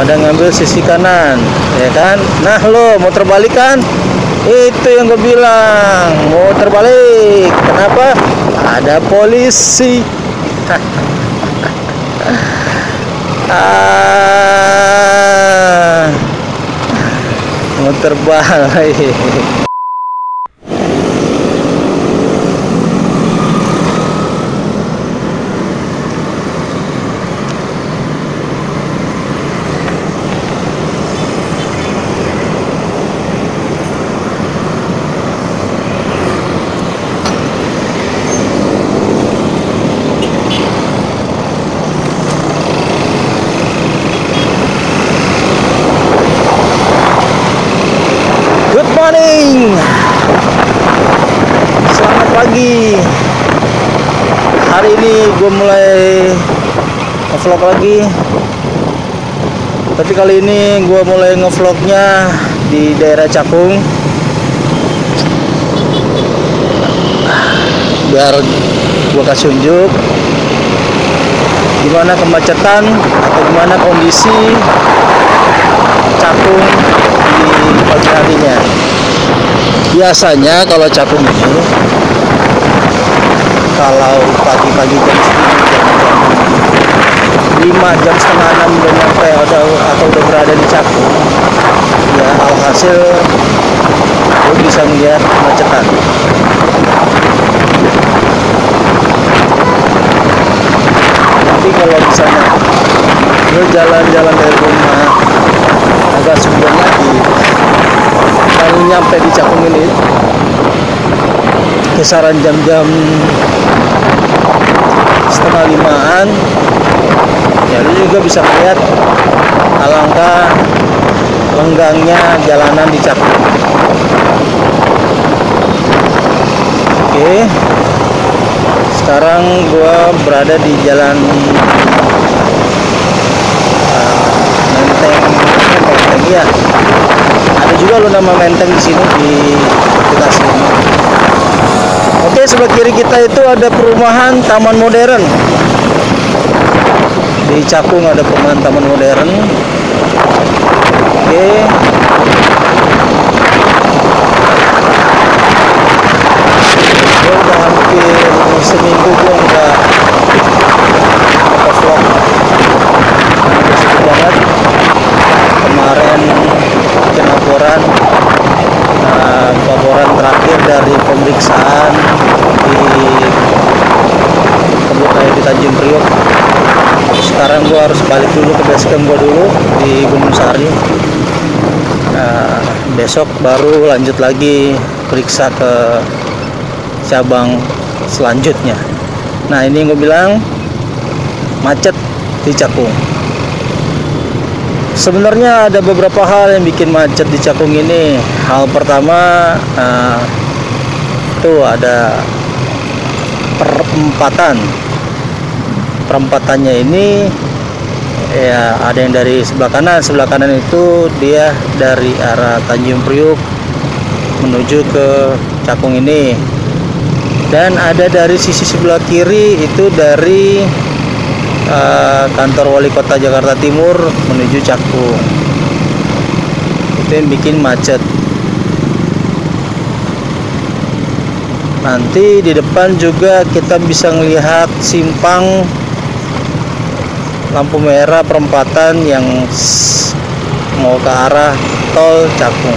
pada ngambil sisi kanan, ya kan? Nah lo mau terbalik kan? Itu yang gue bilang, mau terbalik. Kenapa? Ada polisi. Mau terbalik. Good morning, selamat pagi. Hari ini gue mulai ngevlog lagi, tapi kali ini gue mulai ngevlognya di daerah Cakung, biar gue kasih unjuk gimana kemacetan atau gimana kondisi Cakung di pagi harinya. Biasanya kalau Cakung ini, kalau pagi-pagi jam 5 jam setengah 6 udah nyampe atau udah berada di Cakung, ya alhasil lo bisa melihat kemacetan. Nanti kalau misalnya lo jalan-jalan dari rumah agak sebelum lagi, kalau nyampe di Cakung ini kisaran jam-jam setengah 5-an, ya lu juga bisa melihat alangkah lenggangnya jalanan di Cakung. Oke, sekarang gua berada di jalan Menteng, ya. Ada juga lo nama Menteng di sini di aplikasi ini. Oke, sebelah kiri kita itu ada perumahan Taman Modern. Di Cakung ada perumahan Taman Modern. Oke. Gue udah hampir seminggu gue nggak vlog. Besok banget. Kemarin bikin laporan terakhir dari pemeriksaan di kebun raya di Tanjung Priok. Sekarang gua harus balik dulu ke basecamp gua dulu di Gunung Sari. Besok baru lanjut lagi periksa ke cabang selanjutnya. Nah, ini gue bilang macet di Cakung. Sebenarnya ada beberapa hal yang bikin macet di Cakung ini. Hal pertama, tuh ada perempatannya ini, ya ada yang dari sebelah kanan itu dia dari arah Tanjung Priok menuju ke Cakung ini, dan ada dari sisi sebelah kiri itu dari kantor wali kota Jakarta Timur menuju Cakung. Itu yang bikin macet. Nanti di depan juga kita bisa melihat simpang lampu merah perempatan yang mau ke arah tol Cakung.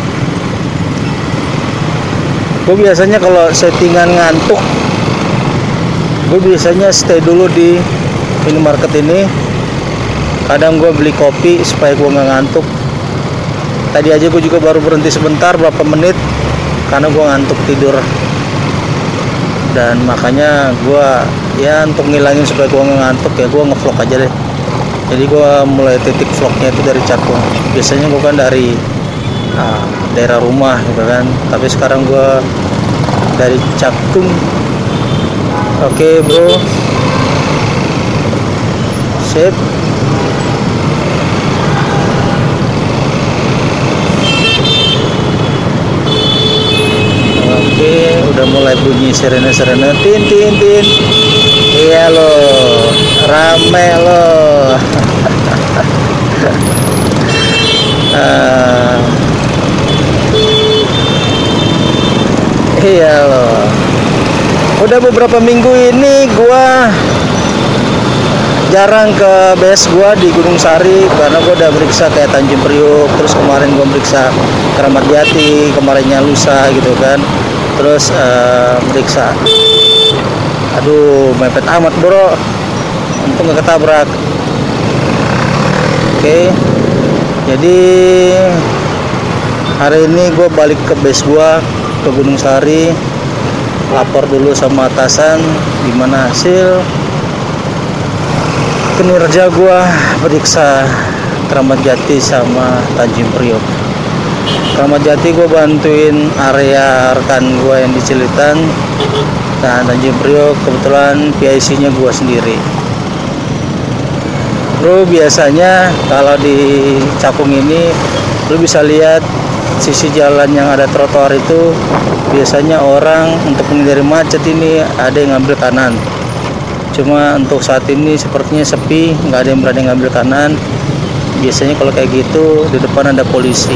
Gue biasanya kalau settingan ngantuk, gue biasanya stay dulu di minimarket ini. Kadang gue beli kopi supaya gue nggak ngantuk. Tadi aja gue juga baru berhenti sebentar berapa menit karena gue ngantuk tidur, dan makanya gue ya untuk ngilangin supaya gue nggak ngantuk ya gue ngevlog aja deh. Jadi gue mulai titik vlognya itu dari Cakung. Biasanya gue kan dari daerah rumah gitu kan, tapi sekarang gue dari Cakung. Oke bro, sip. Oke, udah mulai bunyi sirene tin tin tin. Iya loh, rame loh. Ah, iya loh. Udah beberapa minggu ini gua jarang ke base gua di Gunung Sari karena gua udah meriksa kayak Tanjung Priok, terus kemarin gua meriksa Keramat Jati, kemarinnya lusa gitu kan. Terus meriksa. Aduh, mepet amat, bro. Untung gak ketabrak. Oke. Jadi hari ini gue balik ke base gue ke Gunung Sari, lapor dulu sama atasan gimana hasil kinerja gue periksa Keramat Jati sama Tanjung Priok. Keramat Jati gue bantuin area rekan gue yang di Cilitan, dan Tanjung Priok kebetulan PIC nya gue sendiri. Bro, biasanya kalau di Cakung ini lu bisa lihat sisi jalan yang ada trotoar itu biasanya orang untuk menghindari macet ini ada yang ngambil kanan. Cuma untuk saat ini sepertinya sepi, nggak ada yang berani ngambil kanan. Biasanya kalau kayak gitu di depan ada polisi.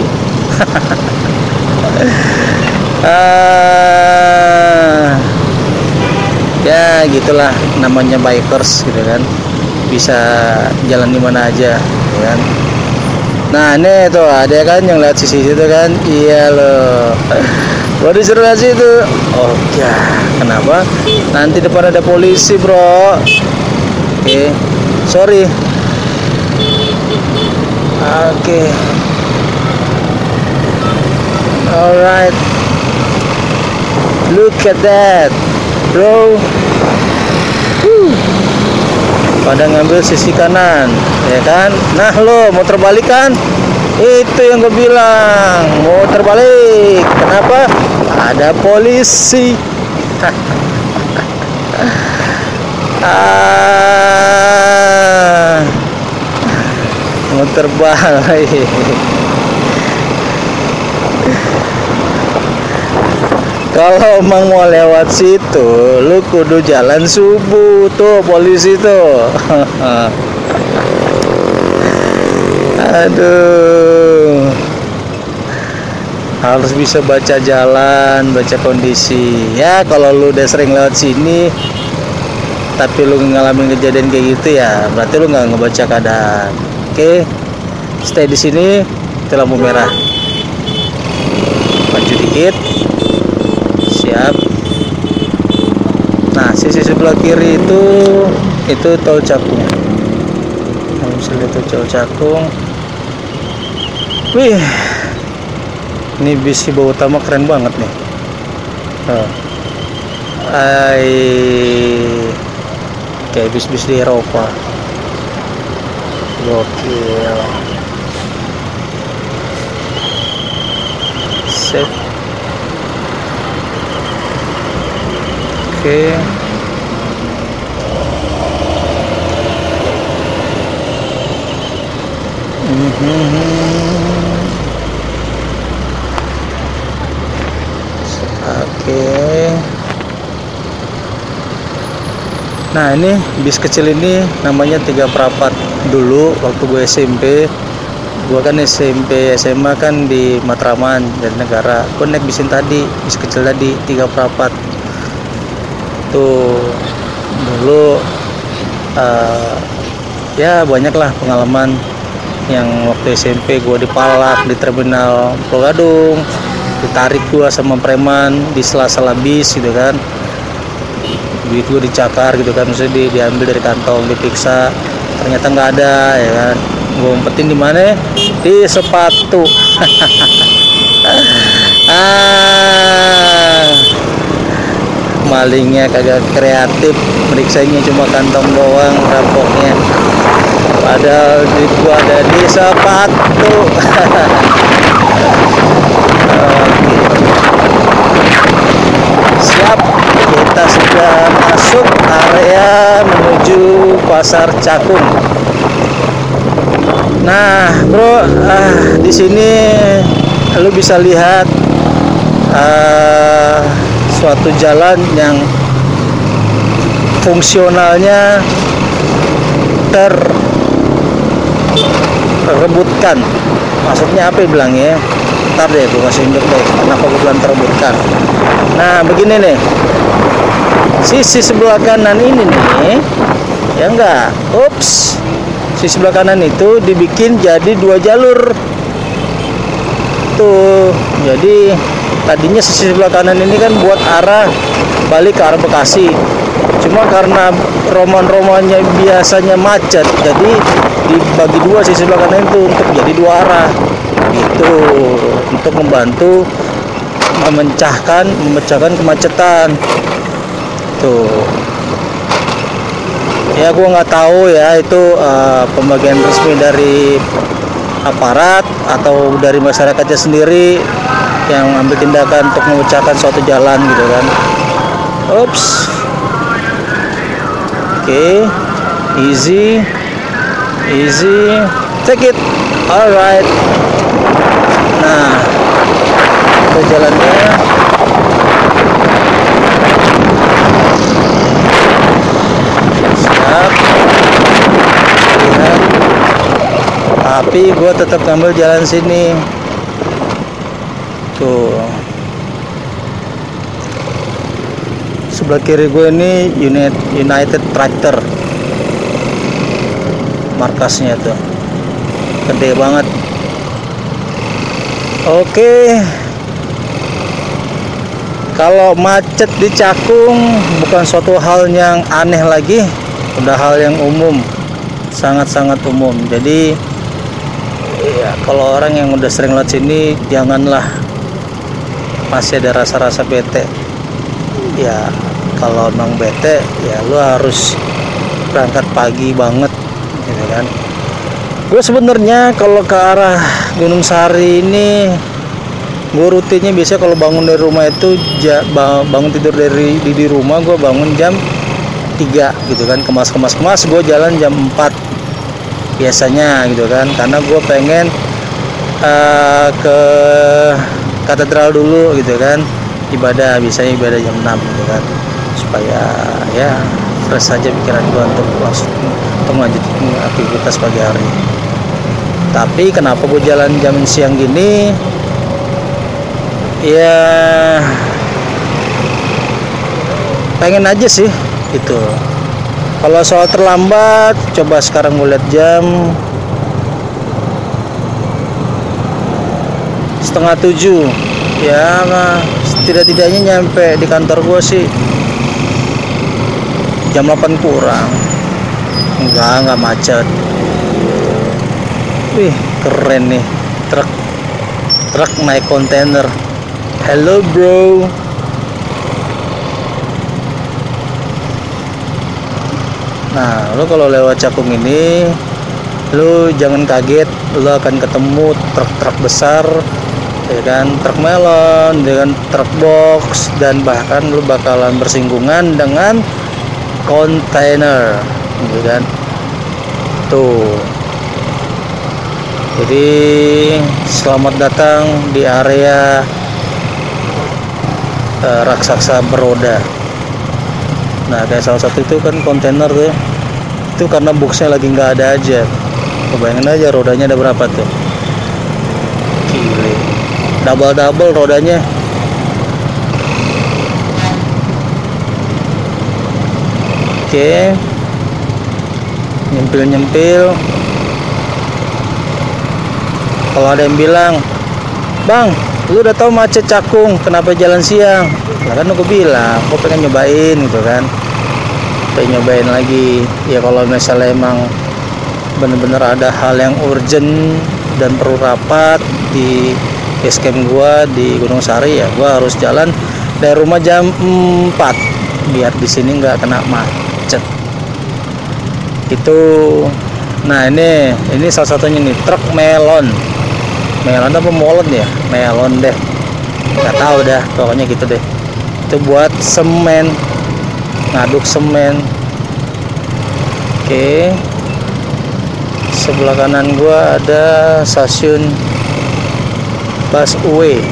Ya gitulah namanya bikers gitu kan, bisa jalan di mana aja ya kan. Nah ini tuh ada kan yang lihat sisi situ kan, iya loh, gua disuruh lihat situ. Oh ya, kenapa? Nanti depan ada polisi, bro. Oke, sorry. Oke, alright, look at that, bro. Pada ngambil sisi kanan ya kan. Nah lo mau terbalik kan, itu yang gue bilang, mau terbalik. Kenapa? Ada polisi. Mau terbalik. Kalau emang mau lewat situ, lu kudu jalan subuh tuh polisi tuh. Aduh, harus bisa baca jalan, baca kondisi. Ya kalau lu udah sering lewat sini, tapi lu ngalamin kejadian kayak gitu ya, berarti lu nggak ngebaca keadaan. Oke, stay di sini. Itu lampu merah. Maju dikit. Siap. Nah sisi sebelah kiri itu tol Cakung. Nah, bisa lihat tol Cakung. Wih, ini bis Hiba Utama keren banget nih. Kayak bis-bis di Eropa. Gokil. Set. Oke. Oke. Nah ini bis kecil ini namanya 3 Perapat. Dulu waktu gue SMP, gue kan SMP SMA kan di Matraman dari negara. Gue naik bisin tadi, bis kecil tadi 3 Perapat. Tuh dulu ya banyaklah pengalaman yang waktu SMP gue dipalak di terminal Pulau Gadung, ditarik gue sama preman di sela-sela bis gitu kan, duit gue dicakar gitu kan, maksudnya diambil dari kantong, diperiksa, ternyata nggak ada ya kan, gue umpetin di mana? Di sepatu. Malingnya kagak kreatif, meriksanya cuma kantong doang, rampoknya. Padahal duit gua ada di sepatu. Siap, kita sudah masuk area menuju Pasar Cakung. Nah, bro, di sini lu bisa lihat suatu jalan yang fungsionalnya terebutkan. Maksudnya apa ya bilangnya? Ntar deh gue kasih unjuk deh kenapa gue bilang terebutkan. Nah begini nih, sisi sebelah kanan ini nih, ya enggak, ups, sisi sebelah kanan itu dibikin jadi 2 jalur tuh. Jadi tadinya sisi sebelah kanan ini kan buat arah balik ke arah Bekasi, cuma karena roman-romannya biasanya macet, jadi dibagi 2 sisi sebelah kanan itu untuk jadi 2 arah gitu, untuk membantu memecahkan kemacetan tuh. Ya gua nggak tahu ya itu pembagian resmi dari aparat atau dari masyarakatnya sendiri yang ambil tindakan untuk memecahkan suatu jalan gitu kan. Ups. Oke. Easy, take it, alright. Nah, itu jalannya. Siap. Lihat. Tapi gue tetap ngambil jalan sini. Tuh. Sebelah kiri gue ini United Tractor. Markasnya tuh gede banget. Oke, kalau macet di Cakung bukan suatu hal yang aneh lagi, udah hal yang umum, sangat-sangat umum. Jadi ya kalau orang yang udah sering lewat sini janganlah masih ada rasa-rasa bete. Ya kalau emang bete ya lu harus berangkat pagi banget gitu kan. Gue sebenarnya kalau ke arah Gunung Sari ini gue rutinnya biasanya kalau bangun dari rumah itu bangun tidur di rumah, gue bangun jam 3 gitu kan, kemas gue jalan jam 4 biasanya gitu kan, karena gue pengen ke katedral dulu gitu kan, biasanya ibadah jam 6 gitu kan, supaya ya fresh saja pikiran gue untuk melanjutkan aktivitas pagi hari. Tapi kenapa gue jalan jam siang gini? Ya pengen aja sih gitu. Kalau soal terlambat, coba sekarang gue lihat jam 6:30. Ya tidak-tidaknya nyampe di kantor gue sih jam 8 kurang. Enggak macet. Wih, keren nih. Truk naik kontainer. Hello bro. Nah, lo kalau lewat Cakung ini, lo jangan kaget, lo akan ketemu truk-truk besar, ya kan, truk melon, dengan truk box, dan bahkan lo bakalan bersinggungan dengan kontainer, gitu kan. Tuh. Jadi selamat datang di area raksasa beroda. Nah, kayak salah satu itu kan kontainer tuh, itu karena boxnya lagi nggak ada aja. Bayangin aja rodanya ada berapa tuh, gile, double rodanya. Oke, nyempil. Kalau ada yang bilang, bang, lu udah tahu macet Cakung, kenapa jalan siang? Nah, kan aku bilang, aku pengen nyobain gitu kan, pengen nyobain lagi. Ya kalau misalnya emang bener-bener ada hal yang urgent dan perlu rapat di base camp gua di Gunung Sari, ya gua harus jalan dari rumah jam 4 biar di sini nggak kena macet. Itu. Nah ini salah satunya nih, truk melon apa molen ya, melon deh, nggak tahu dah, pokoknya gitu deh. Itu buat semen, ngaduk semen. Oke, sebelah kanan gua ada stasiun busway,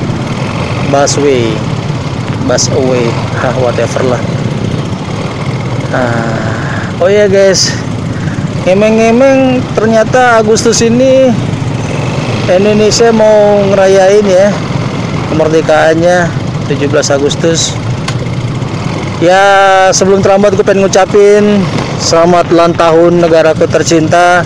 whatever lah. Oh ya guys, ngemeng ternyata Agustus ini Indonesia mau ngerayain ya kemerdekaannya 17 Agustus. Ya, sebelum terlambat gue pengen ngucapin selamat ulang tahun negaraku tercinta.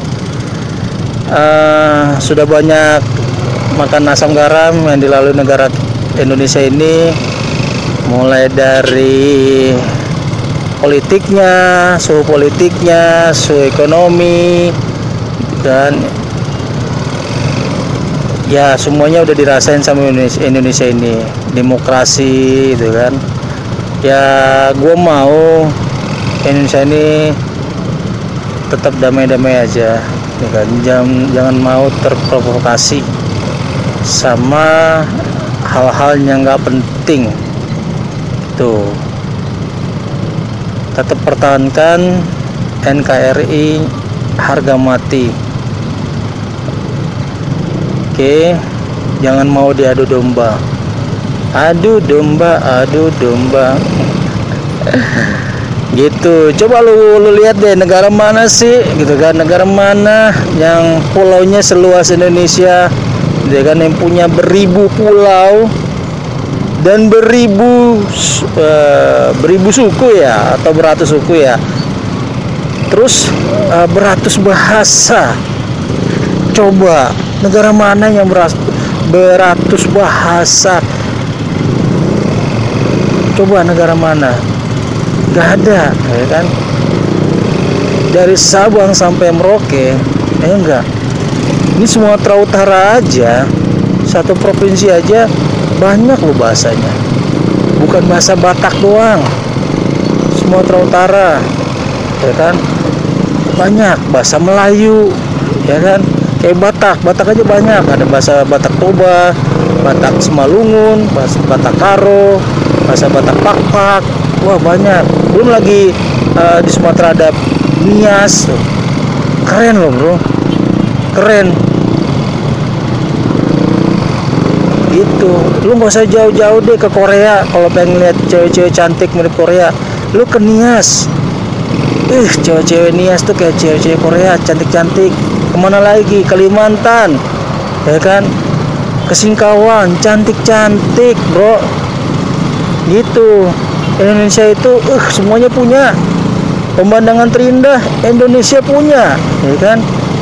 Sudah banyak makan asam garam yang dilalui negara Indonesia ini, mulai dari politiknya, suhu ekonomi, dan ya semuanya udah dirasain sama Indonesia ini. Demokrasi gitu kan. Ya gue mau Indonesia ini tetap damai-damai aja ya kan? Jangan mau terprovokasi sama hal-hal yang nggak penting. Tuh, tetap pertahankan NKRI harga mati. Oke, jangan mau diadu domba. Adu domba gitu. Coba lu lihat deh, negara mana sih gitu kan, negara mana yang pulaunya seluas Indonesia, dia kan, yang punya beribu pulau dan beribu suku ya, atau beratus suku ya, terus beratus bahasa. Coba negara mana yang beratus bahasa? Coba negara mana? Gak ada ya kan. Dari Sabang sampai Merauke enggak. Ini Sumatera Utara aja, satu provinsi aja banyak loh bahasanya. Bukan bahasa Batak doang, Sumatera Utara ya kan, banyak bahasa Melayu ya kan. Kayak Batak aja banyak, ada bahasa Batak Toba, Batak Semalungun, bahasa Batak Karo, bahasa Batak Pakpak. Wah banyak. Belum lagi di Sumatera ada Nias. Keren loh bro, keren gitu. Lu nggak usah jauh-jauh deh ke Korea kalau pengen lihat cewek-cewek cantik mirip Korea. Lu ke Nias, cewek-cewek Nias tuh kayak cewek-cewek Korea cantik-cantik. Kemana lagi? Kalimantan ya kan, ke Singkawang cantik-cantik bro gitu. Indonesia itu semuanya punya. Pemandangan terindah Indonesia punya ya kan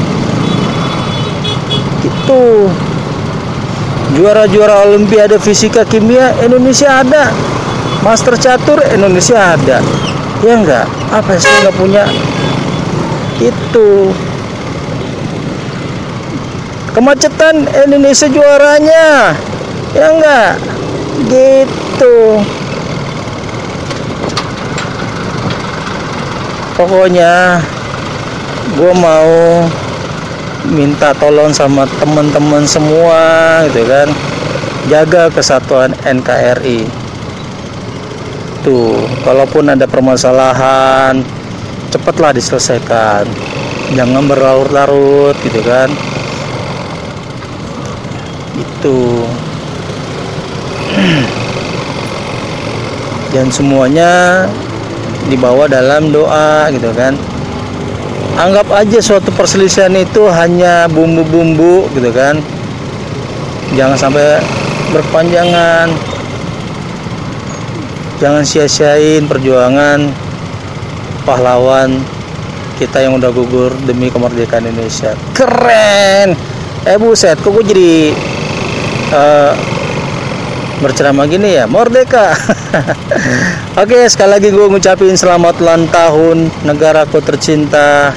gitu. Juara-juara Olimpiade Fisika Kimia Indonesia ada. Master Catur Indonesia ada. Ya enggak? Apa sih nggak punya? Itu. Kemacetan Indonesia juaranya. Ya enggak? Gitu. Pokoknya gue mau minta tolong sama teman-teman semua gitu kan, jaga kesatuan NKRI. Tuh, kalaupun ada permasalahan cepatlah diselesaikan, jangan berlarut-larut gitu kan. Itu dan semuanya dibawa dalam doa gitu kan. Anggap aja suatu perselisihan itu hanya bumbu-bumbu gitu kan. Jangan sampai berpanjangan. Jangan sia-siain perjuangan pahlawan kita yang udah gugur demi kemerdekaan Indonesia. Keren. Buset, kok gue jadi berceramah gini ya, merdeka. Oke, sekali lagi gue ngucapin selamat ulang tahun negaraku tercinta.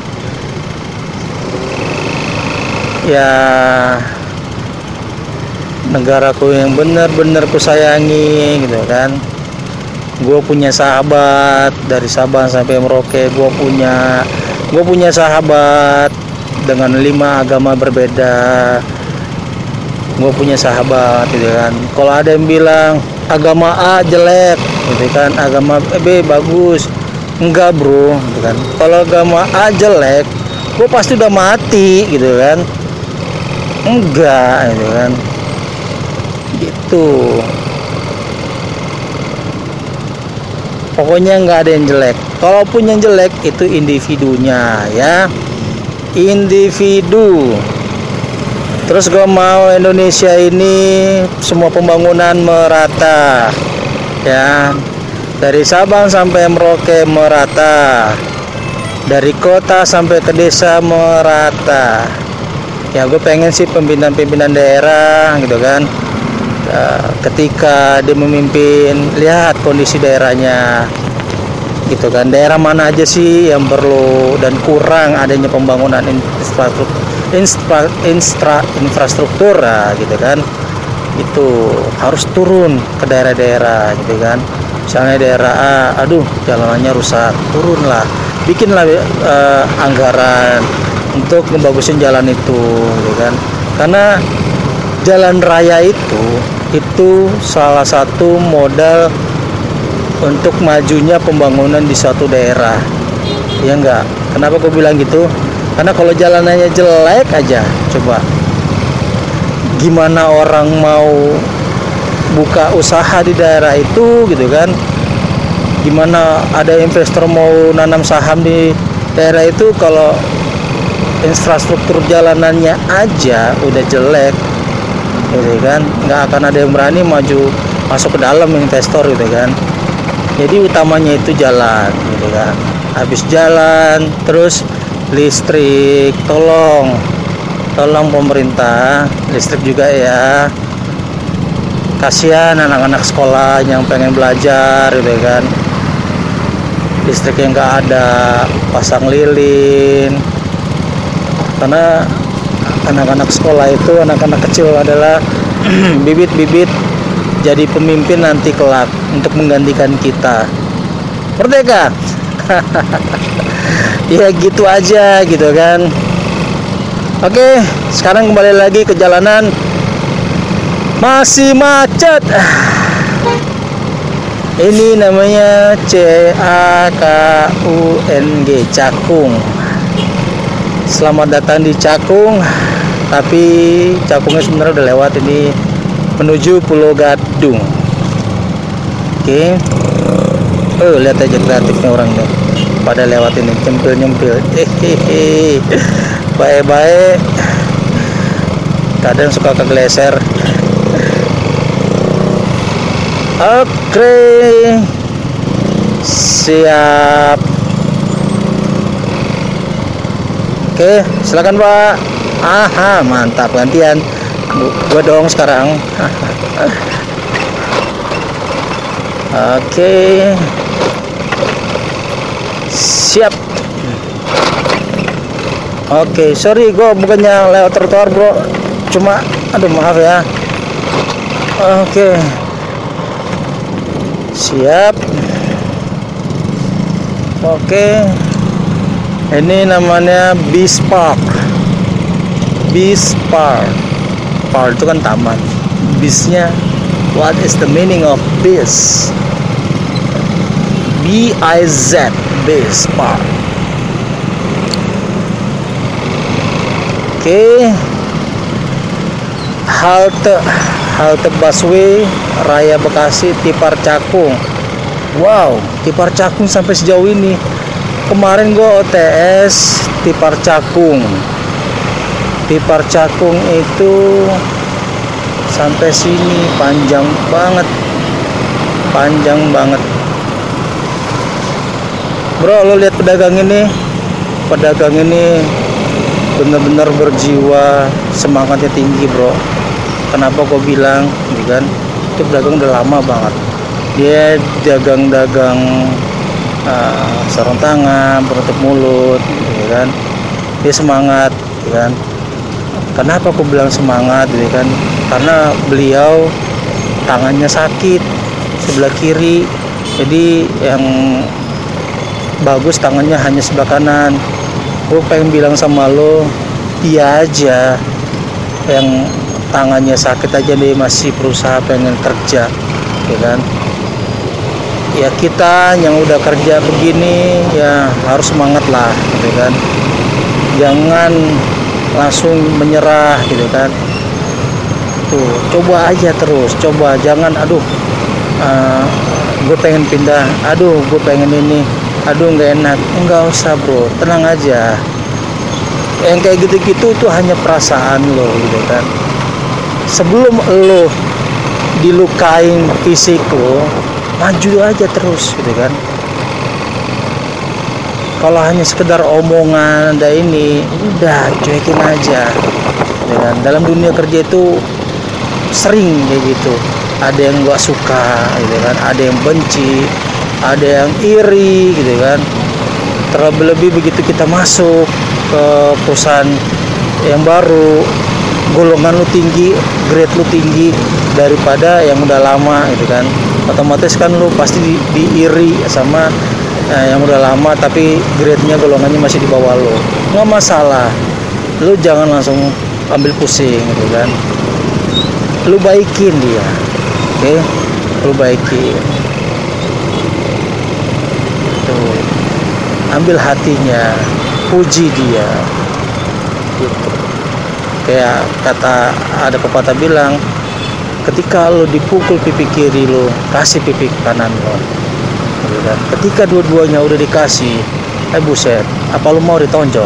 Ya, negaraku yang benar-benar ku sayangi gitu kan. Gue punya sahabat dari Sabang sampai Merauke. Gue punya sahabat dengan 5 agama berbeda. Gue punya sahabat gitu kan. Kalau ada yang bilang agama A jelek gitu kan, agama B bagus, enggak bro gitu kan. Kalau agama A jelek, gue pasti udah mati gitu kan. Enggak gitu kan. Gitu. Pokoknya nggak ada yang jelek. Kalaupun yang jelek itu individunya ya, individu. Terus gue mau Indonesia ini semua pembangunan merata, ya, dari Sabang sampai Merauke merata, dari kota sampai ke desa merata. Ya gue pengen sih pimpinan-pimpinan daerah gitu kan, ketika dia memimpin, lihat kondisi daerahnya gitu kan, daerah mana aja sih yang perlu dan kurang adanya pembangunan infrastruktur gitu kan. Itu harus turun ke daerah-daerah gitu kan. Misalnya daerah A, aduh jalanannya rusak, turunlah, bikinlah anggaran untuk ngebagusin jalan itu gitu kan. Karena jalan raya itu salah satu modal untuk majunya pembangunan di suatu daerah, ya enggak? Kenapa gue bilang gitu? Karena kalau jalanannya jelek aja, coba gimana orang mau buka usaha di daerah itu gitu kan? Gimana ada investor mau nanam saham di daerah itu kalau infrastruktur jalanannya aja udah jelek gitu kan? Nggak akan ada yang berani maju masuk ke dalam investor gitu kan. Jadi utamanya itu jalan gitu kan. Habis jalan terus listrik, tolong pemerintah listrik juga ya. Kasihan anak-anak sekolah yang pengen belajar gitu kan, listriknya nggak ada, pasang lilin. Karena anak-anak sekolah itu, anak-anak kecil adalah bibit-bibit jadi pemimpin nanti kelak untuk menggantikan kita. Merdeka. Ya gitu aja gitu kan. Oke, sekarang kembali lagi ke jalanan, masih macet. Ini namanya CAKUNG, Cakung. Selamat datang di Cakung. Tapi Cakungnya sebenarnya udah lewat, ini menuju Pulau Gadung. Oke. Lihat aja kreatifnya orang nih, pada lewat ini nyempil. Baik-baik. Kadang suka kegeleser. Oke. Siap. Oke, silakan Pak. Aha, mantap, gantian. Gue dong sekarang. Oke. Siap. Oke, sorry gue bukannya lewat trotoar bro, cuma aduh maaf ya. Oke. Siap. Oke. Ini namanya Bees Park. Bees Park. Park itu kan taman. Beesnya, what is the meaning of bees? B-I-Z, Bees Park. Oke. Halte busway Raya Bekasi Tipar Cakung. Wow, Tipar Cakung sampai sejauh ini. Kemarin gue OTS Tipar Cakung. Tipar Cakung itu sampai sini, panjang banget. Bro, lo lihat pedagang ini bener-bener berjiwa, semangatnya tinggi bro. Kenapa gue bilang gitu kan, itu pedagang udah lama banget, dia dagang sarung tangan, penutup mulut gitu kan, dia semangat gitu kan. Kenapa aku bilang semangat gitu kan, karena beliau tangannya sakit sebelah kiri, jadi yang bagus tangannya hanya sebelah kanan. Gue pengen bilang sama lo, dia aja yang tangannya sakit aja dia masih berusaha pengen kerja ya kan. Ya kita yang udah kerja begini ya harus semangat lah gitu kan, jangan langsung menyerah gitu kan. Tuh, coba aja terus, coba, jangan aduh gue pengen pindah, aduh gue pengen ini, aduh nggak enak. Nggak usah bro, tenang aja. yang kayak gitu-gitu itu hanya perasaan lo gitu kan. Sebelum lo dilukain fisik lo, maju aja terus gitu kan. Kalau hanya sekedar omongan ada ini, udah cuekin aja gitu kan. Dalam dunia kerja itu sering kayak gitu, ada yang gak suka gitu kan, ada yang benci, ada yang iri gitu kan. Terlebih-lebih begitu kita masuk ke perusahaan yang baru, golongan lu tinggi, grade lu tinggi daripada yang udah lama gitu kan, otomatis kan lu pasti diiri sama yang udah lama tapi grade-nya golongannya masih di bawah lu. Nggak masalah, lu jangan langsung ambil pusing gitu kan, lu baikin dia, oke? Lu baikin tuh, ambil hatinya, puji dia gitu. Kayak kata ada pepatah bilang, ketika lo dipukul pipi kiri lo, kasih pipi kanan lo gitu kan. Ketika dua-duanya udah dikasih, buset, apa lo mau ditonjok?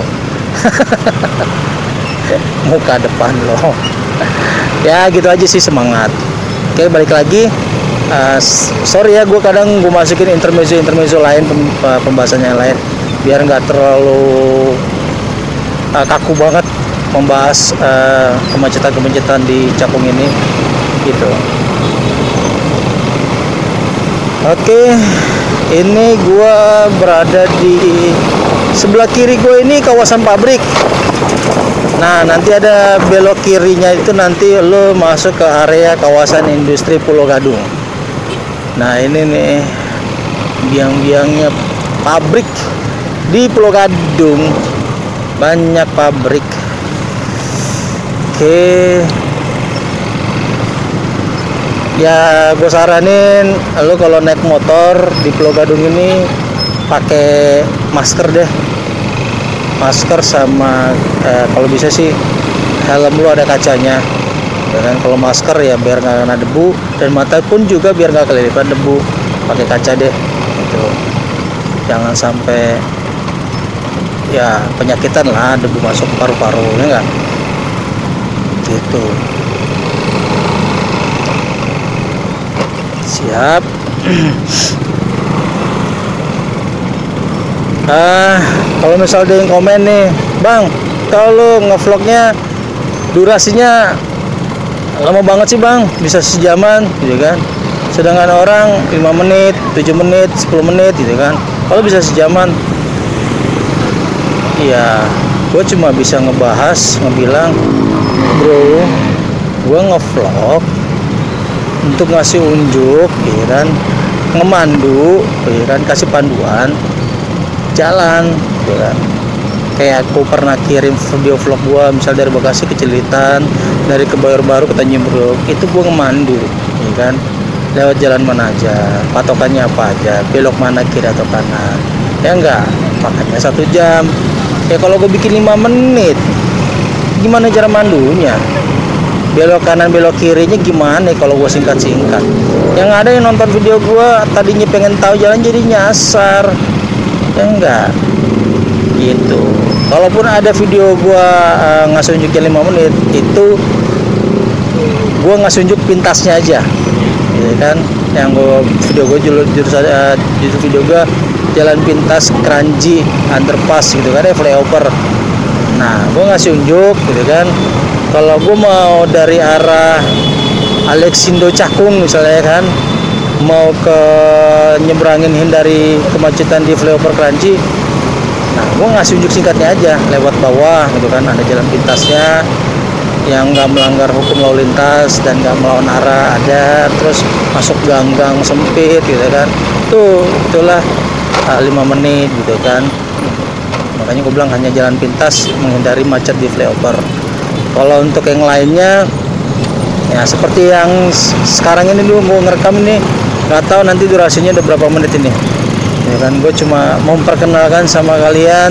Muka depan lo. Ya gitu aja sih, semangat. Oke, balik lagi. Sorry ya, gue kadang gue masukin intermezzo lain, pembahasannya yang lain, biar nggak terlalu kaku banget membahas kemacetan di Cakung ini gitu. Oke, ini gua berada di sebelah kiri gue ini kawasan pabrik. Nah, nanti ada belok kirinya itu, nanti lo masuk ke area kawasan industri Pulau Gadung. Nah, ini nih biang-biangnya pabrik di Pulau Gadung, banyak pabrik. Oke, ya gue saranin lo kalau naik motor di Pulau Gadung ini pakai masker deh, masker sama kalau bisa sih helm lo ada kacanya ya kan. Kalau masker ya biar nggak kena debu, dan mata pun juga biar nggak kelilipan debu, pakai kaca deh gitu. Jangan sampai ya penyakitan lah, debu masuk paru-paru ya enggak gitu. Siap. Kalau misal ada yang komen nih, Bang, kalau ngevlognya durasinya lama banget sih Bang, bisa sejaman gitu kan, sedangkan orang 5 menit, 7 menit, 10 menit gitu kan, kalau bisa sejaman. Iya, gue cuma bisa ngebilang, bro, gue ngevlog untuk ngasih unjuk ya kan, ngemandu ya kan, kasih panduan jalan ya kan. Kayak aku pernah kirim video vlog gua misal dari Bekasi ke Cilitan, dari Kebayoran Baru ke Tanjung Priok, itu gua ngemandu ya kan, lewat jalan mana aja, patokannya apa aja, belok mana kiri atau kanan ya enggak, makanya 1 jam. Ya kalau gue bikin 5 menit gimana cara mandunya, belok kanan belok kirinya gimana kalau gue singkat-singkat. Yang ada yang nonton video gue tadinya pengen tahu jalan jadi nyasar ya enggak gitu. Kalaupun ada video gue ngasih unjuknya 5 menit, itu gue ngasih unjuk pintasnya aja ya kan. Yang judul video gue jalan pintas Kranji underpass gitu kan ya, flyover. Nah gue ngasih unjuk gitu kan, kalau gue mau dari arah Alexindo Cakung misalnya kan, mau ke nyebrangin hindari kemacetan di flyover Kranji, nah gue ngasih unjuk singkatnya aja, lewat bawah gitu kan, ada jalan pintasnya yang nggak melanggar hukum lalu lintas dan nggak melawan arah, ada, terus masuk gang-gang sempit gitu kan, itulah 5 menit gitu kan. Makanya gue bilang hanya jalan pintas menghindari macet di flyover. Kalau untuk yang lainnya ya seperti yang sekarang ini dulu gue ngerekam ini, nggak tahu nanti durasinya udah berapa menit ini ya kan. Gue cuma memperkenalkan sama kalian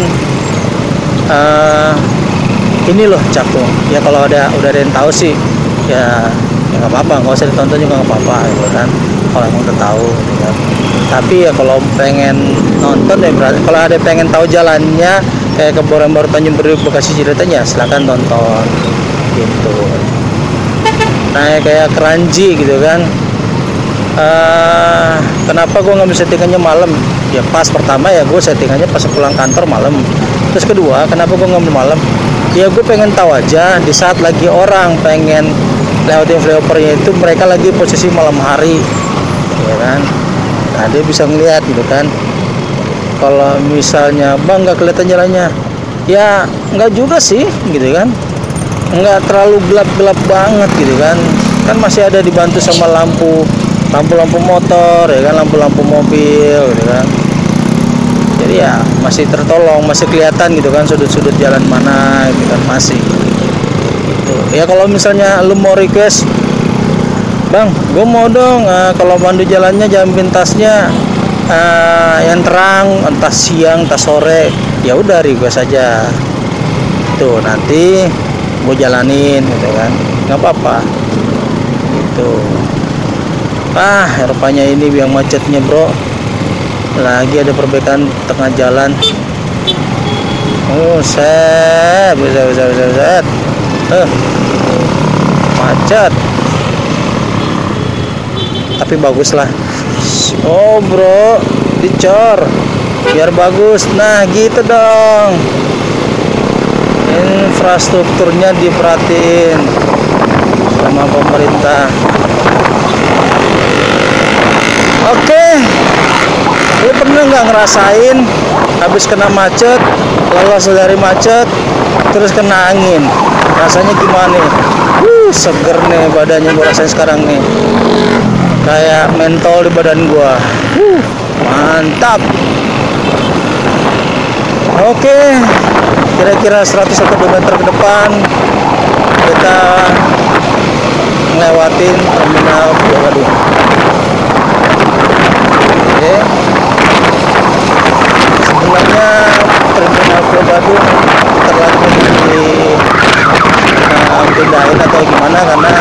ini loh Cakung ya. Kalau udah ada yang tahu sih ya nggak apa-apa, nggak usah ditonton juga nggak apa-apa gitu kan, kalau emang udah tahu gitu kan. Tapi ya kalau pengen nonton ya berarti, kalau ada pengen tahu jalannya kayak Kebayoran Baru, Tanjung Priok, Bekasi, Ciletunya, silakan tonton gitu. Nah kayak Keranji gitu kan. Kenapa gue ngambil settingannya malam? Ya pas pertama ya gue settingannya pas pulang kantor malam. Terus kedua, kenapa gue ngambil malam? Ya gue pengen tahu aja di saat lagi orang pengen lewatin flyovernya itu mereka lagi posisi malam hari, ya kan? Nah dia bisa ngeliat gitu kan. Kalau misalnya bang nggak kelihatan jalannya, ya nggak juga sih gitu kan. Nggak terlalu gelap-gelap banget gitu kan. Kan masih ada dibantu sama lampu-lampu motor ya kan, lampu-lampu mobil gitu kan. Jadi ya masih tertolong, masih kelihatan gitu kan sudut-sudut jalan mana gitu kan, masih gitu. Ya kalau misalnya lu mau request, bang gue mau dong kalau pandu jalannya jam pintasnya yang terang, entah siang entah sore, ya udah request aja tuh, nanti gue jalanin gitu kan, nggak apa-apa gitu. Rupanya ini yang macetnya bro, lagi ada perbaikan tengah jalan. Set macet tapi bagus lah. Oh bro, dicor biar bagus. Nah gitu dong, infrastrukturnya diperhatiin sama pemerintah. Oke, lu pernah nggak ngerasain habis kena macet, lolos dari macet, terus kena angin? Rasanya gimana nih? Seger nih badannya gue rasain sekarang nih. Kayak mentol di badan gua. Mantap. Oke, kira-kira 101 km ke depan kita ngelewatin terminal Pulau Gadung. Oke. Sebenarnya terminal Pulau Gadung terlalu pindahin atau gimana, karena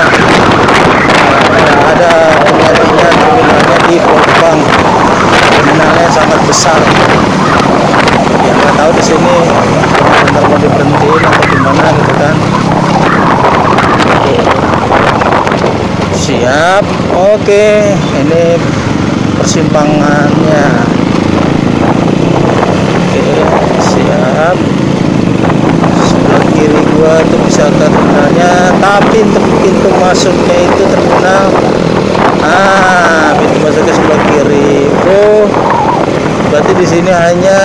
ada penggantinya terminalnya di Pulau Gebang. Terminalnya sangat besar. Ya nggak tahu di sini benar mau diberhentiin atau gimana gitu kan. Siap. Oke, ini persimpangannya. Oke, siap. Sebelah kiri gua tuh bisa ke terminalnya, tapi untuk pintu masuknya itu terminal. Pintu masuknya sebelah kiri, bro. Berarti di sini hanya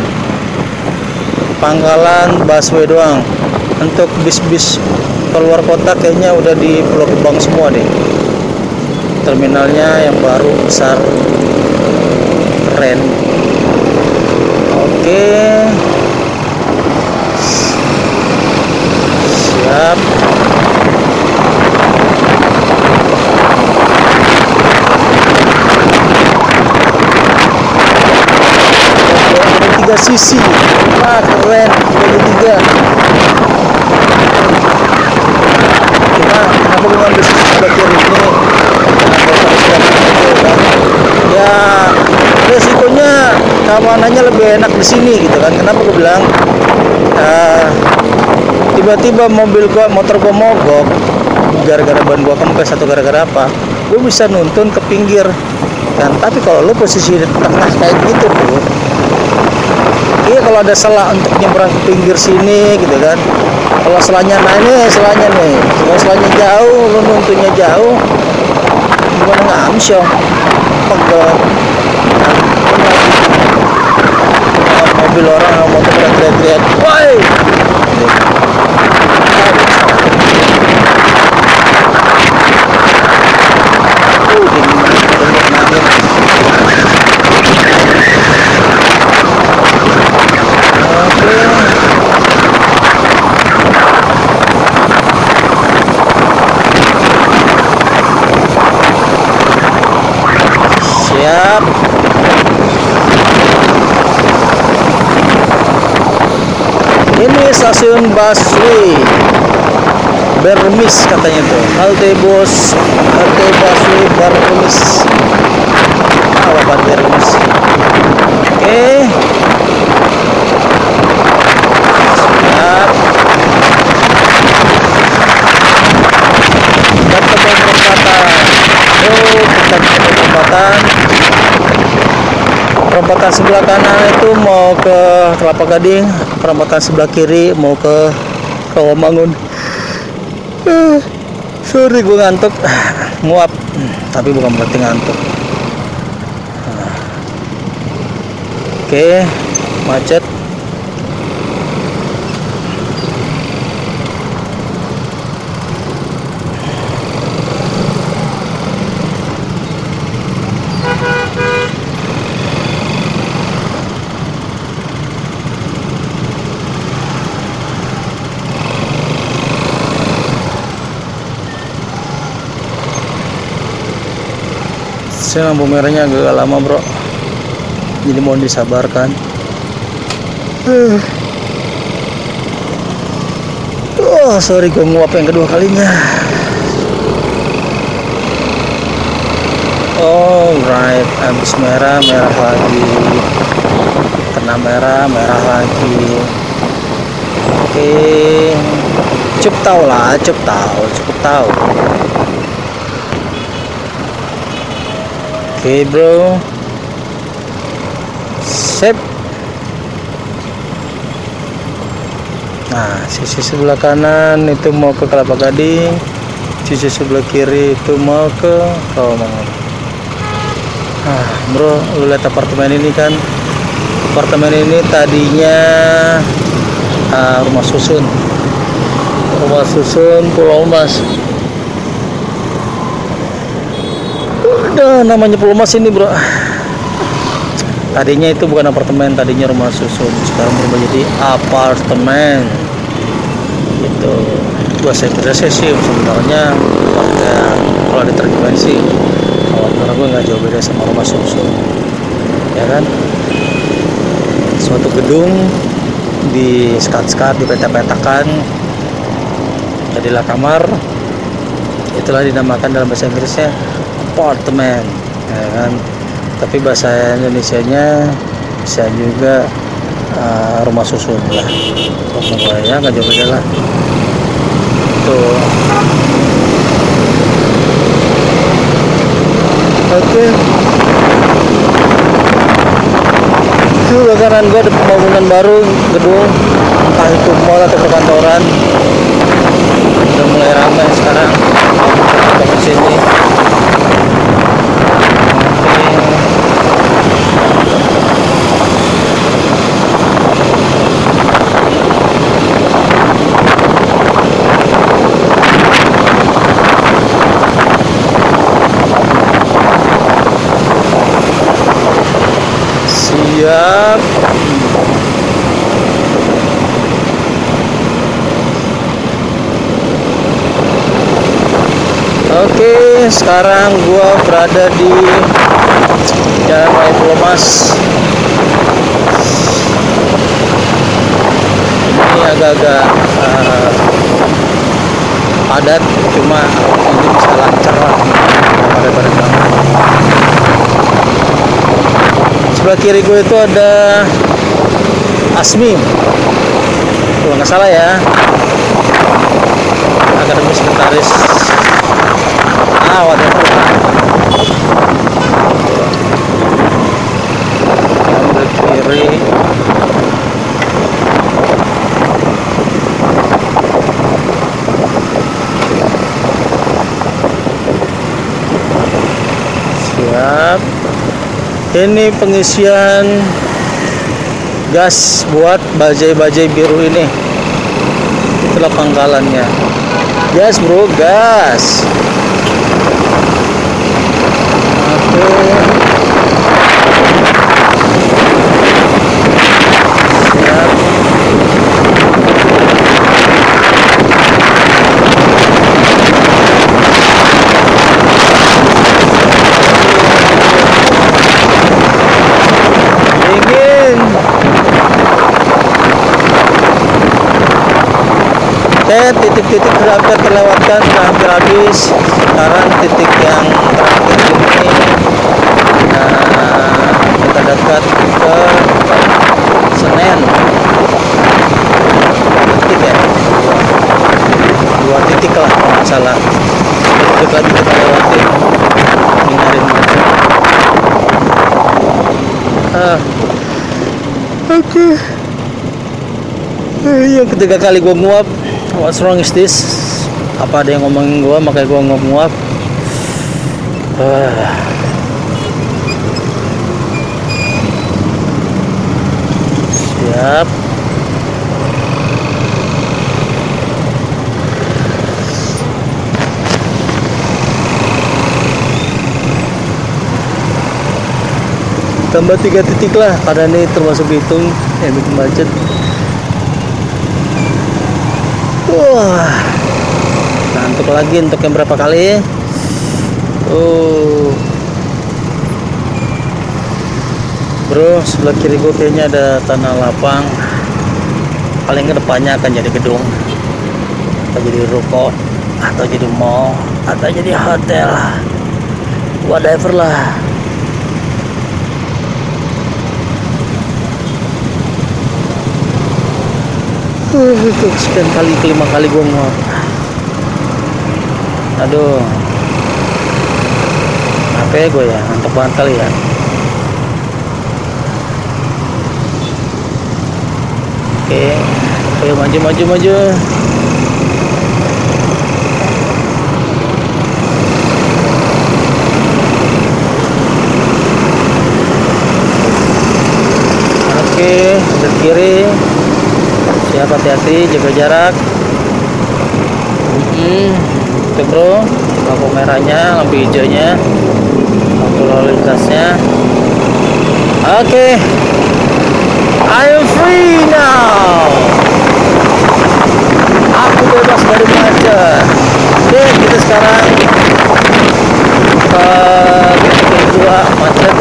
pangkalan busway doang. Untuk bis-bis keluar kota kayaknya udah di Pulau Gebang semua deh. Terminalnya yang baru, besar, keren. Oke, siap. Ada 3 sisi, keren. Ada 3. Kenapa gue ngambil sisi sebelah kiri ini? Ya resikonya keamanannya lebih enak di sini gitu kan. Kenapa gue bilang tiba-tiba motor gua mogok gara-gara ban gua kempes atau gara-gara apa, gue bisa nuntun ke pinggir kan. Tapi kalau lo posisi di tengah kayak gitu tuh, iya kalau ada selah untuk nyebrang ke pinggir sini gitu kan, kalau selahnya selahnya nih, kalau selahnya jauh, lo nuntunnya jauh, gimana ngamsyong pegel. Mobil orang sama motor pada teriak-teriak, woi siap. Ini stasiun busway Bermis katanya tuh, halte busway Bermis. Apa Bermis? Oke. perempatan sebelah kanan itu mau ke Kelapa Gading, perempatan sebelah kiri mau ke Rawamangun. Sorry gue ngantuk, nguap, tapi bukan berarti ngantuk. Oke, macet. Lampu merahnya agak lama bro, jadi mohon disabarkan. Sorry gue nguap yang kedua kalinya. Alright, habis merah lagi, kena merah lagi. Oke, cukup tahu. Oke bro, sip. Nah, sisi sebelah kanan itu mau ke Kelapa Gading, sisi sebelah kiri itu mau ke Rawamangun. Bro, lu lihat apartemen ini kan? Apartemen ini tadinya rumah susun Pulau Mas. Namanya Pulau Mas ini bro, tadinya itu bukan apartemen, tadinya rumah susun, sekarang berubah jadi apartemen gitu. Saya kira sih sebenarnya warga, kalau diterjemahin sih karena gue nggak jauh beda sama rumah susun, ya kan. Suatu gedung di skat-skat, dipeta-petakan, jadilah kamar. Itulah dinamakan dalam bahasa Inggrisnya apartemen, ya kan. Tapi bahasa Indonesianya bisa juga rumah susun lah. Pokoknya nggak jauh beda lah. Tuh. Oke. Itu bakaran gua ada pembangunan baru gedung, entah itu mall atau perkantoran. Udah mulai ramai sekarang di sini. Siap. Oke, sekarang gua berada di Jalan Raya Pulau Mas. Ini agak-agak padat, cuma ini bisa lancar lah pada banget. Sebelah kiri gue itu ada Asmi, kalau nggak salah ya, Akademi Sekretaris whatever. Ambil kiri. Siap. Ini pengisian gas buat bajai-bajai biru ini. Itulah pangkalannya. Gas bro, gas. Titik-titik sudah hampir terlewatkan, sudah hampir habis. Sekarang titik yang terakhir ini kita dekat ke Senen. Titik ya, dua titik lah kalau nggak salah. Titik lagi kita lewatin, hindarin macet. 3 kali gua nguap. What's wrong is this? Apa ada yang ngomongin gua makanya gua nguap-nguap. Siap. Tambah 3 titik lah, karena ini termasuk dihitung yang bikin macet. Wah, ngantuk lagi untuk yang berapa kali? Bro, sebelah kiri gue kayaknya ada tanah lapang. Paling kedepannya akan jadi gedung, atau jadi ruko, atau jadi mall, atau jadi hotel, whatever lah. Sekian kali, kelima kali gue nguap. Aduh, apa ya gue ya, ngantuk banget kali ya. Oke, maju. Oke, ke kiri. Siap, hati-hati, jaga jarak. Itu bro, lampu merahnya, lampu hijaunya, lampu lalu lintasnya. Oke, I am free now. Aku bebas dari macet. Oke, kita sekarang ke titik kedua macet.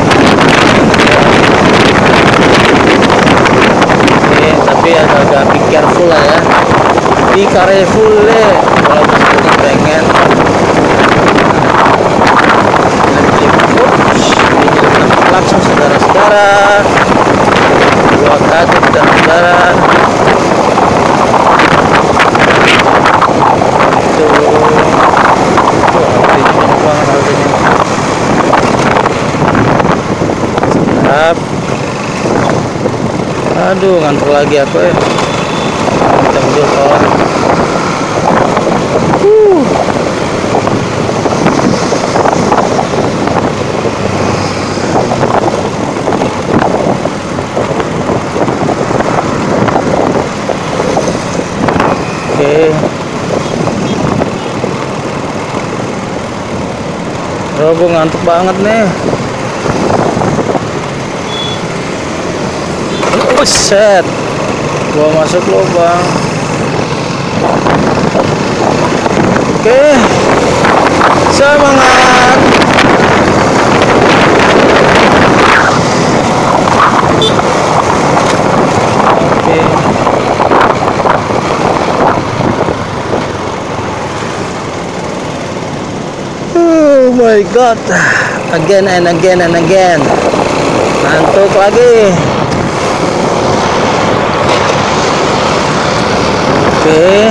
Tapi agak be careful lah ya, be careful deh kalau misalnya pengen langsung saudara-saudara, gua kaget saudara-saudara. Siap. Aduh, ngantuk lagi aku ya. Kita mundur kawan. Oke. Bro, gue ngantuk banget nih. Set, gua masuk lubang. Oke, semangat. Oke. Oh my god, again and again and again. Ngantuk lagi. Oke.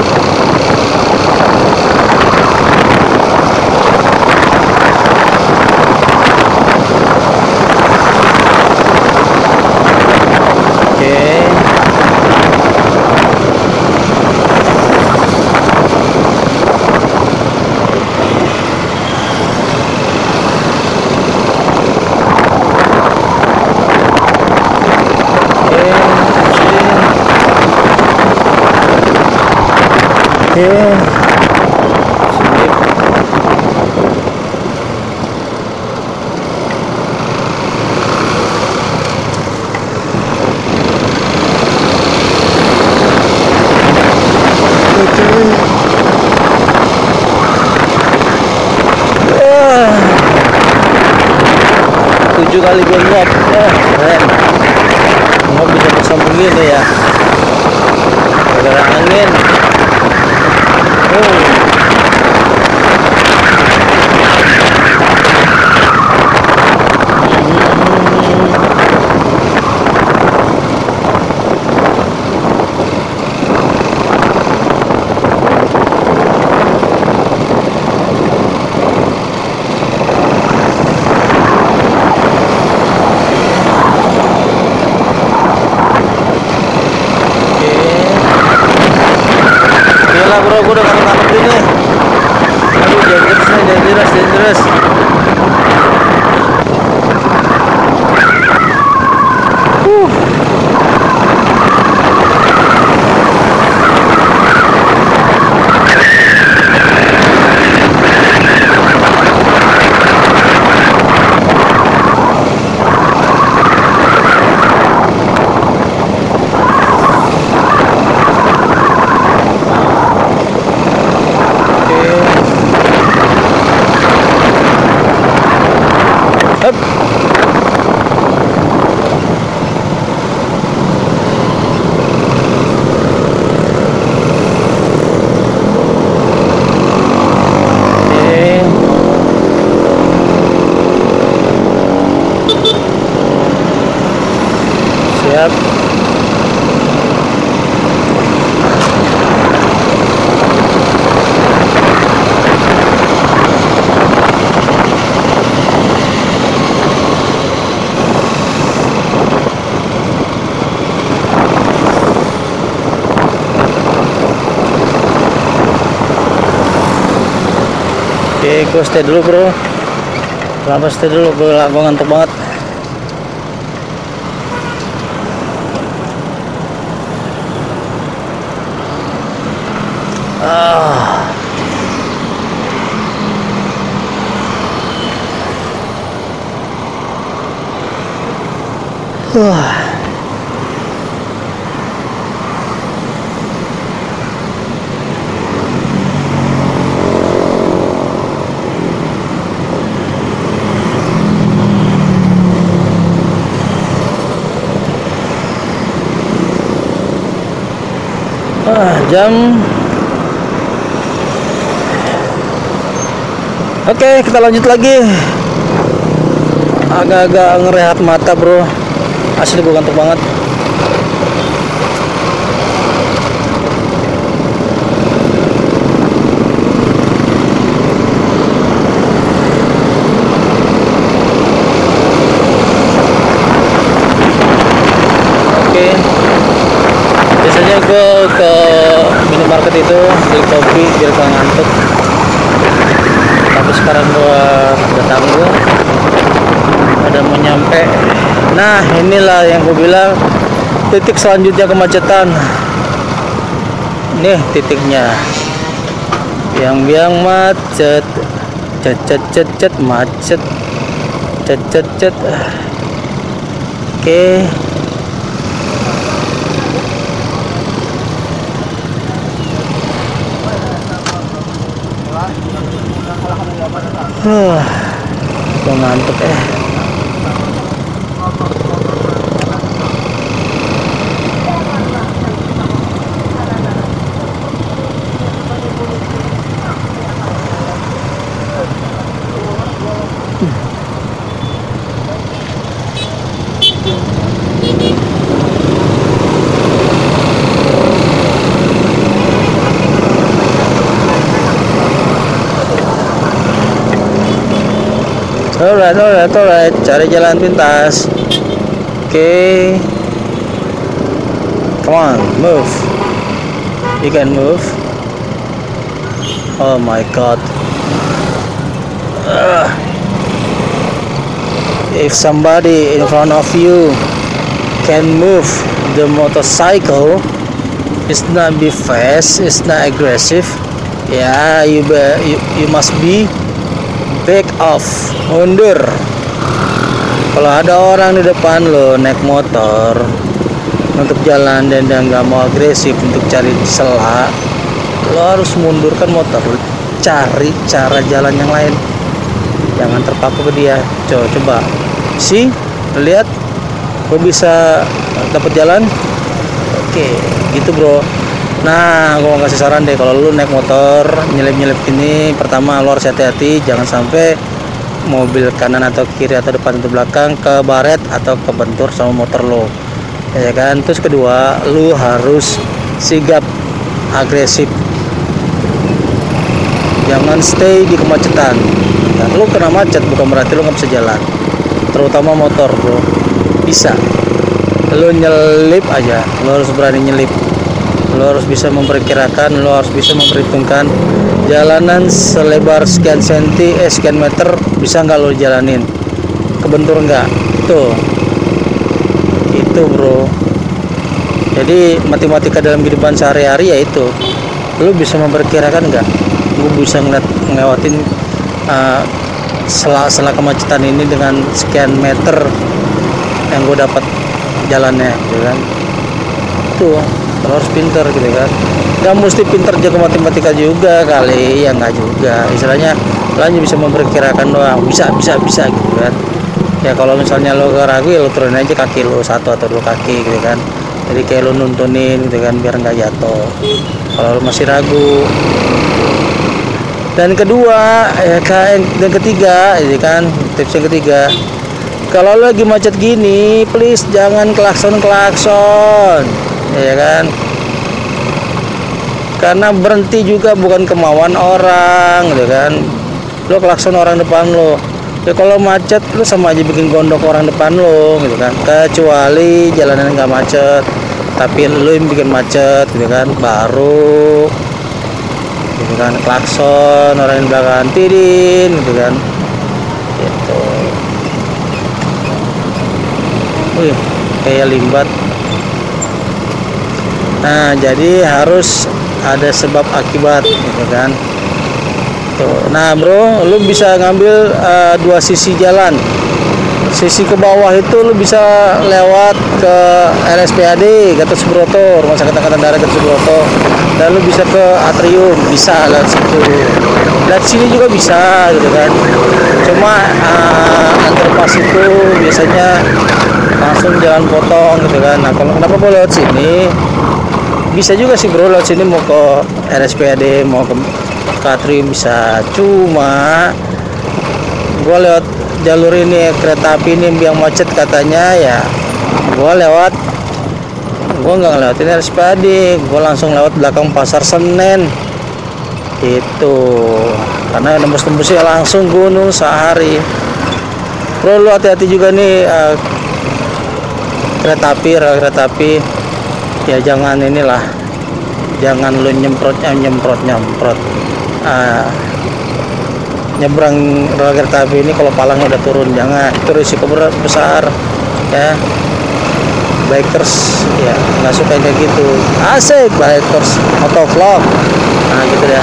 Tujuh kali gue nguap, keren. Nguap bisa bersambung gini ya, gara-gara angin. gue udah ngantuk ini. Aduh, dangerous. Siap. Oke, gue stay dulu bro. Kenapa stay dulu? Gue ngantuk banget. Jam. Oke, kita lanjut lagi. Agak-agak ngerehat mata bro, asli gue ngantuk banget. Oke, biasanya gue ke minimarket itu beli kopi biar gak ngantuk, tapi sekarang gue udah tanggung, udah mau nyampe. Nah inilah yang gue bilang titik selanjutnya kemacetan. Nih titiknya yang macet, macet. Oke. Gue ngantuk Alright, cari jalan pintas. Oke. Come on, move. You can move. Oh my god. If somebody in front of you can move the motorcycle, it's not be fast, it's not aggressive. Yeah, you must be back off, mundur. Kalau ada orang di depan lo naik motor untuk jalan dan dia nggak mau agresif untuk cari celah, lo harus mundurkan motor, cari cara jalan yang lain, jangan terpaku ke dia. Coba sih, lihat gue bisa dapat jalan. Oke, gitu bro. Nah, gue mau kasih saran deh, kalau lu naik motor nyelip ini, pertama lu harus hati-hati, jangan sampai mobil kanan atau kiri atau depan atau belakang kebaret atau kebentur sama motor lo, ya kan. Terus kedua, lu harus sigap, agresif, jangan stay di kemacetan. Nah, lu kena macet bukan berarti lu nggak bisa jalan, terutama motor bro. Bisa lu nyelip aja, lu harus berani nyelip. lo harus bisa memperkirakan, lo harus bisa memperhitungkan jalanan selebar sekian sekian meter bisa nggak lo jalanin, kebentur nggak, itu bro. Jadi matematika dalam kehidupan sehari-hari ya itu, lo bisa memperkirakan nggak, gue bisa ngelewatin sela kemacetan ini dengan sekian meter yang gue dapat jalannya, gitu kan. Tuh lo harus pinter gitu kan, nggak mesti pinter jago matematika juga kali ya, nggak juga, istilahnya lo hanya bisa memperkirakan doang, bisa gitu kan. Ya kalau misalnya lo ragu ya lo turunin aja kaki lo, 1 atau 2 kaki gitu kan, jadi kayak lo nuntunin gitu kan biar nggak jatuh kalau lo masih ragu. Dan kedua dan ketiga ini kan tips yang ketiga, kalau lo lagi macet gini please jangan klakson ya kan, karena berhenti juga bukan kemauan orang gitu kan. Lo klakson orang depan lo ya, kalau macet lo sama aja bikin gondok orang depan lo gitu kan, kecuali jalanan nggak macet tapi lo yang bikin macet gitu kan, baru gitu kan klakson orang yang belakang tidin gitu kan, gitu. Wih, kayak limbat. Nah jadi harus ada sebab akibat gitu kan. Tuh. Nah bro, lu bisa ngambil 2 sisi jalan. Sisi ke bawah itu lu bisa lewat ke RSPAD Gatot Subroto, Rumah Sakit Angkatan Darat Gatot Subroto, dan lu bisa ke Atrium, bisa lewat situ. Lewat sini juga bisa gitu kan. Cuma underpass itu biasanya langsung jalan potong gitu kan. Nah kalau kenapa gue lewat sini, bisa juga sih bro lewat sini mau ke RSPAD, mau ke Atrium bisa. Cuma gue lewat jalur ini, kereta api ini yang macet katanya ya, gue nggak ngelewatin RSPAD, gue langsung lewat belakang Pasar Senen itu, karena tembus-tembusnya langsung Gunung Sahari. Bro lu hati-hati juga nih kereta api ya, jangan lu nyemprot nyebrang rel kereta api ini kalau palangnya udah turun, jangan, itu risiko besar ya. Bikers ya nggak suka kayak gitu, asik bikers motovlog, nah gitu ya.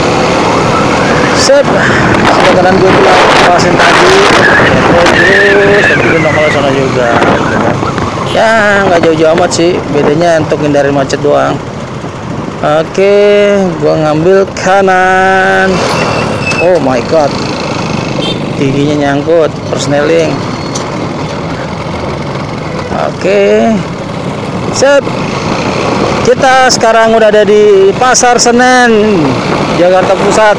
Sip, sebelah kanan gue bilang pasin tadi terus tapi gue nongol sana juga gitu kan. Ya nggak jauh-jauh amat sih, bedanya untuk hindarin macet doang. Oke, gua ngambil kanan. Oh my god, giginya nyangkut, persneling. Oke, sip. Kita sekarang udah ada di Pasar Senen, Jakarta Pusat.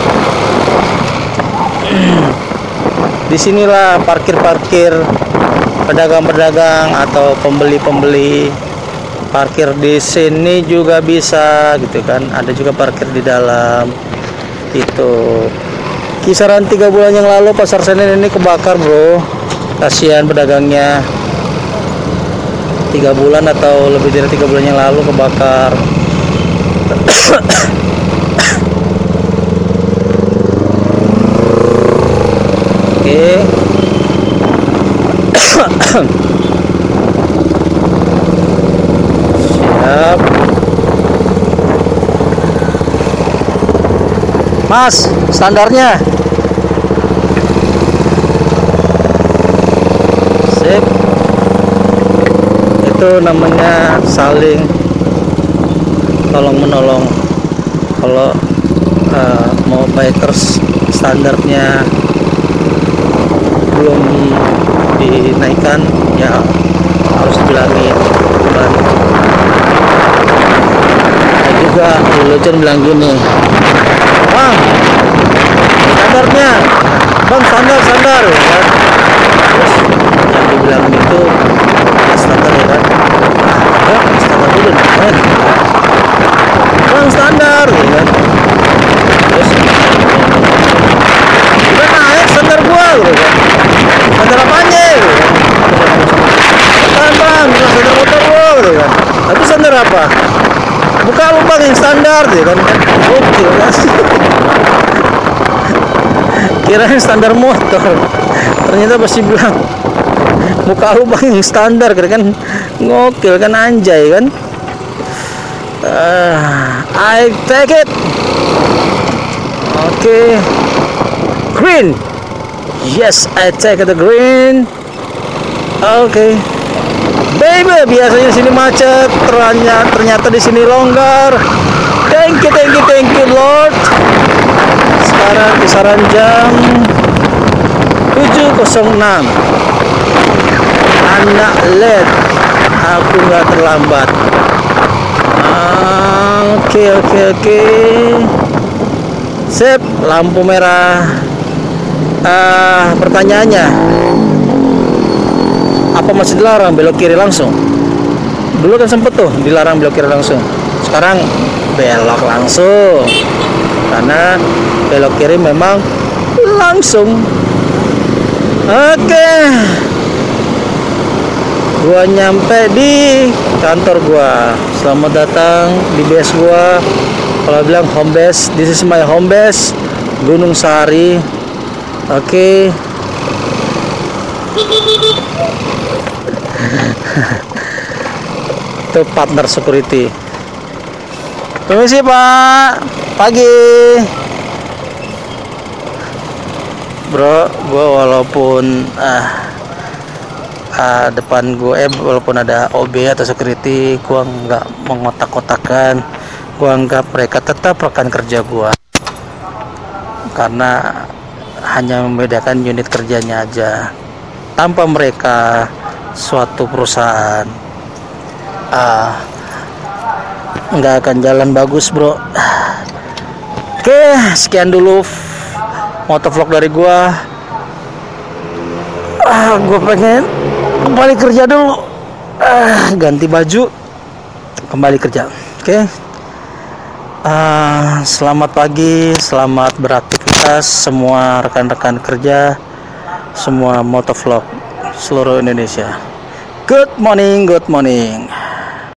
Disinilah parkir pedagang-pedagang atau pembeli-pembeli parkir di sini juga bisa gitu kan. Ada juga parkir di dalam. Itu kisaran 3 bulan yang lalu Pasar Senen ini kebakar bro, kasihan pedagangnya. 3 bulan atau lebih dari 3 bulan yang lalu kebakar. Oke. Siap. Mas, standarnya. Sip. Itu namanya saling tolong menolong. Kalau mau bikers standarnya belum dinaikkan ya harus dibilangin. Nah juga Lucen bilang gini, bang standarnya, bang standar ya kan. Terus yang dibilang itu standar ya kan, nah standar dulu naik bang standar ya kan. Terus udah naik standar gua gitu kan, standar apanya gitu kan, bang standar motor gua gitu kan. Tapi standar apa? Buka lu standar tuh kan, gokil kan. Kirain standar motor, ternyata pasti bilang muka lubang yang standar kan, ngokil kan, anjay kan. I take it. Okay, green. Yes, I take the green. Okay, baby, biasanya sini macet, ternyata di sini longgar. Thank you Lord. Sekarang kisaran jam 7.06. Anak led, aku nggak terlambat. Oke. Sip, lampu merah. Pertanyaannya, apa masih dilarang belok kiri langsung? Dulu kan sempet tuh dilarang belok kiri langsung. Sekarang belok langsung, karena belok kiri memang langsung. Oke, gua nyampe di kantor gua. Selamat datang di base gua. Kalau bilang home base, this is my home base, Gunung Sahari. Oke. Itu partner security. Permisi Pak, pagi. Bro, gue walaupun depan gue walaupun ada OB atau security, gue nggak mengotak-kotakan. Gue anggap mereka tetap rekan kerja gue, karena hanya membedakan unit kerjanya aja. Tanpa mereka, suatu perusahaan nggak akan jalan bagus, bro. Oke, sekian dulu motovlog dari gua. Gua pengen kembali kerja dulu. Ganti baju, kembali kerja. Oke. Selamat pagi, selamat beraktivitas semua rekan-rekan kerja, semua motovlog seluruh Indonesia. Good morning.